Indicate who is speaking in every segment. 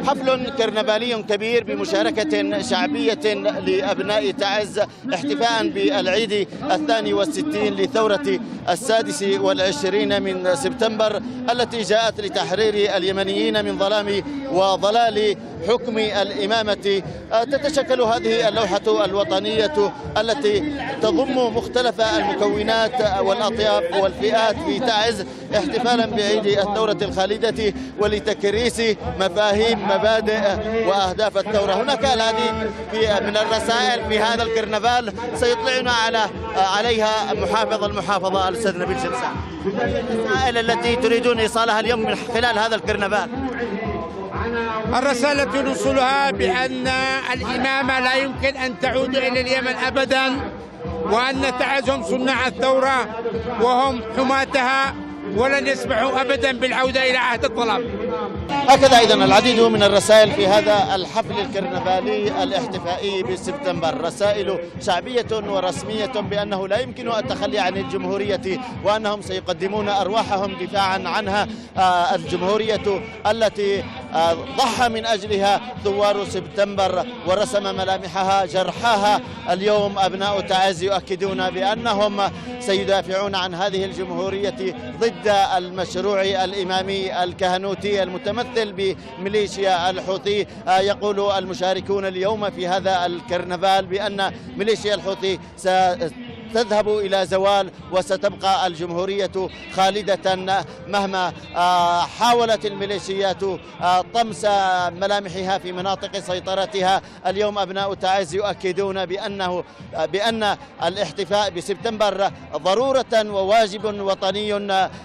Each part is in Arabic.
Speaker 1: حفل كرنفالي كبير بمشاركة شعبية لأبناء تعز احتفاء بالعيد 62 لثورة 26 من سبتمبر التي جاءت لتحرير اليمنيين من ظلام وضلال حكم الإمامة. تتشكل هذه اللوحة الوطنية التي تضم مختلف المكونات والأطياف والفئات في تعز احتفالا بعيد الثورة الخالدة ولتكريس مفاهيم مبادئ وأهداف الثورة. هناك العديد من الرسائل في هذا الكرنفال سيطلعنا عليها محافظ المحافظة الأستاذ نبيل شمسان. الرسائل التي تريدون إيصالها اليوم من خلال هذا الكرنفال؟
Speaker 2: الرسالة التي نوصلها بأن الإمامة لا يمكن أن تعود إلى اليمن أبدا، وأن تعز هم صناع الثورة وهم حماتها، ولن يسمحوا أبدا بالعودة إلى عهد الظلام.
Speaker 1: هكذا أيضا العديد من الرسائل في هذا الحفل الكرنفالي الاحتفائي بسبتمبر، رسائل شعبية ورسمية بأنه لا يمكن التخلي عن الجمهورية وأنهم سيقدمون أرواحهم دفاعا عنها، الجمهورية التي ضحى من أجلها ثوار سبتمبر ورسم ملامحها جرحاها. اليوم أبناء تعز يؤكدون بأنهم سيدافعون عن هذه الجمهورية ضد المشروع الإمامي الكهنوتي المتمثل بميليشيا الحوثي. يقول المشاركون اليوم في هذا الكرنفال بأن ميليشيا الحوثي تذهب إلى زوال وستبقى الجمهورية خالدة مهما حاولت الميليشيات طمس ملامحها في مناطق سيطرتها. اليوم أبناء تعز يؤكدون بأن الاحتفاء بسبتمبر ضرورة وواجب وطني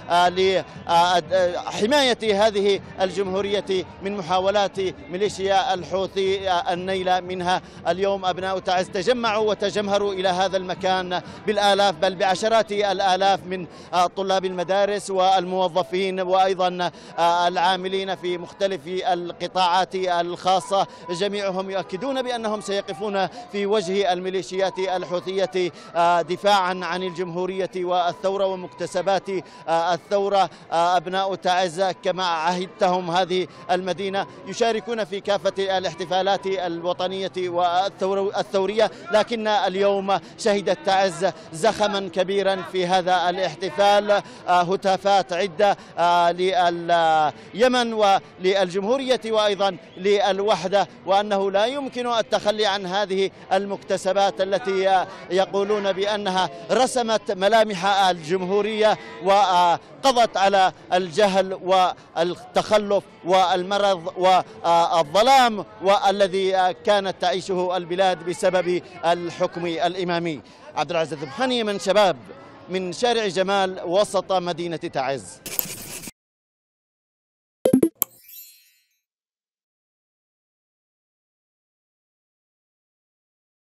Speaker 1: لحماية هذه الجمهورية من محاولات ميليشيا الحوثي النيل منها. اليوم أبناء تعز تجمعوا وتجمهروا إلى هذا المكان بالآلاف بل بعشرات الآلاف من طلاب المدارس والموظفين وأيضا العاملين في مختلف القطاعات الخاصة. جميعهم يؤكدون بأنهم سيقفون في وجه الميليشيات الحوثية دفاعا عن الجمهورية والثورة ومكتسبات الثورة. أبناء تعز كما عهدتهم هذه المدينة يشاركون في كافة الاحتفالات الوطنية والثورية، لكن اليوم شهدت تعز زخما كبيرا في هذا الاحتفال، هتافات عدة لليمن وللجمهورية وأيضا للوحدة، وأنه لا يمكن التخلي عن هذه المكتسبات التي يقولون بأنها رسمت ملامح الجمهورية وقضت على الجهل والتخلف والمرض والظلام والذي كانت تعيشه البلاد بسبب الحكم الإمامي. عبد العزيز الذبحاني من شباب من شارع جمال وسط مدينة تعز.